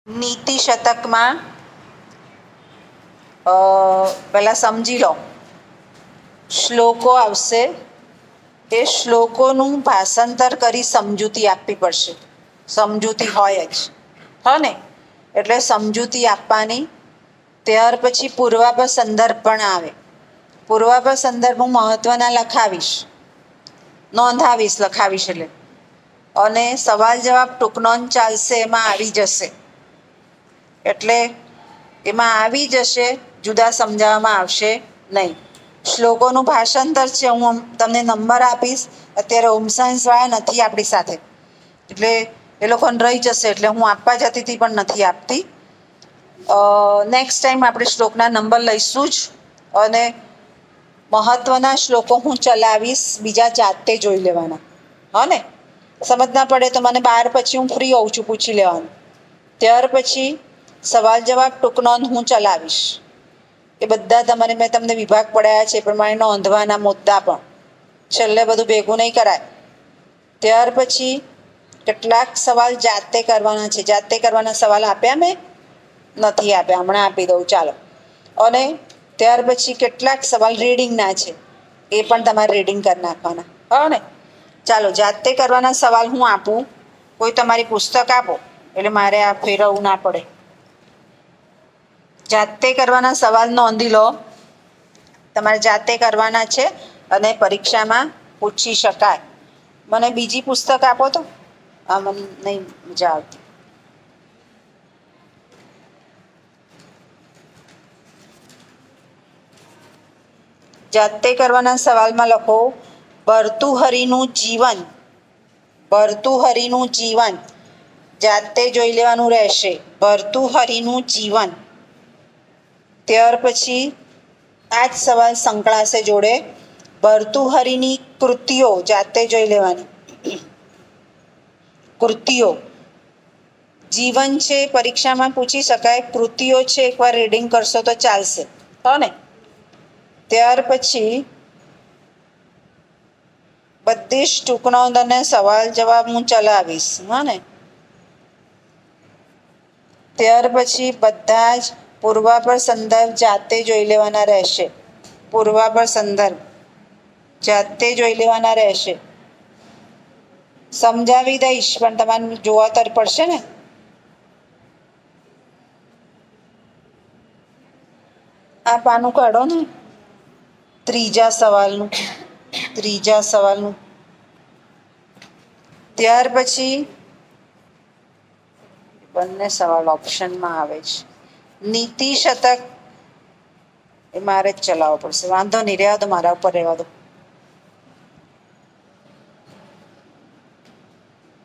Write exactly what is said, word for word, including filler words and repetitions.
નીતિ શતકમાં પહેલાં સમજી લો, શ્લોકો આવશે, એ શ્લોકોનું ભાષાંતર કરી સમજૂતી આપવી પડશે. સમજૂતી હોય જ, હો ને? એટલે સમજૂતી આપવાની. ત્યાર પછી પૂર્વાપર સંદર્ભ પણ આવે. પૂર્વાપર સંદર્ભ હું મહત્ત્વના લખાવીશ, નોંધાવીશ, લખાવીશ એટલે. અને સવાલ જવાબ ટૂંકનોંધ ચાલશે, એમાં આવી જશે. એટલે એમાં આવી જશે, જુદા સમજાવવામાં આવશે નહીં. શ્લોકોનું ભાષાંતર છે, હું તમને નંબર આપીશ. અત્યારે હોમ સાયન્સવાળા નથી આપણી સાથે, એટલે એ લોકોને રહી જશે, એટલે હું આપવા જતી હતી પણ નથી આપતી. નેક્સ્ટ ટાઈમ આપણે શ્લોકના નંબર લઈશું જ. અને મહત્ત્વના શ્લોકો હું ચલાવીશ, બીજા જાતે જોઈ લેવાના. હા ને? સમજ ના પડે તો મને બાર પછી હું ફ્રી હોઉં છું, પૂછી લેવાનું. ત્યાર પછી સવાલ જવાબ ટૂંકનોંધ હું ચલાવીશ. એ બધા તમારે મેં તમને વિભાગ પડાયા છે એ પ્રમાણે નોંધવાના મુદ્દા પણ. છેલ્લે બધું ભેગું નહીં કરાય. ત્યાર પછી કેટલાક સવાલ જાતે કરવાના છે. જાતે કરવાના સવાલ આપ્યા મેં નથી આપ્યા, હમણાં આપી દઉં, ચાલો. અને ત્યાર પછી કેટલાક સવાલ રીડિંગના છે, એ પણ તમારે રીડિંગ કરી નાખવાના. હા ને? ચાલો, જાતે કરવાના સવાલ હું આપું. કોઈ તમારી પુસ્તક આપો, એટલે મારે આ ફેરવવું ના પડે. જાતે કરવાના સવાલ નોંધી લો, તમારે જાતે કરવાના છે અને પરીક્ષામાં પૂછી શકાય. મને બીજી પુસ્તક આપો તો, આ મને નહીં મજા આવતી. જાતે કરવાના સવાલમાં લખો, ભર્તુહરિનું જીવન. ભર્તુહરિનું જીવન જાતે જોઈ લેવાનું રહેશે. ભર્તુહરિનું જીવન. ત્યાર પછી આ જ સવાલ સંકળાશે જોડે. ભર્તુહરિની કૃતિઓ જાતે જોઈ લેવાની. કૃતિઓ, જીવન છે પરીક્ષામાં પૂછી શકાય, કૃતિઓ છે એકવાર રીડિંગ કરશો તો ચાલશે. હો ને? ત્યાર પછી બધી જ ટૂંકનોંધ અને સવાલ જવાબ હું ચલાવીશ. હા ને? ત્યાર પછી બધા જ પૂર્વાપર સંદર્ભ જાતે જોઈ લેવાના રહેશે. પૂર્વાપર સંદર્ભ જાતે જોઈ લેવાના રહેશે. સમજાવી દઈશ પણ તમારે જોવા તો પડશે ને. આ પાનું કાઢો ને, ત્રીજા સવાલનું. ત્રીજા સવાલનું. ત્યાર પછી બંને સવાલ ઓપ્શનમાં આવે છે. નીતિ શતક એ મારે જ ચલાવવો પડશે. વાંધો નહીં, રહેવા દો, મારા ઉપર રહેવા દો.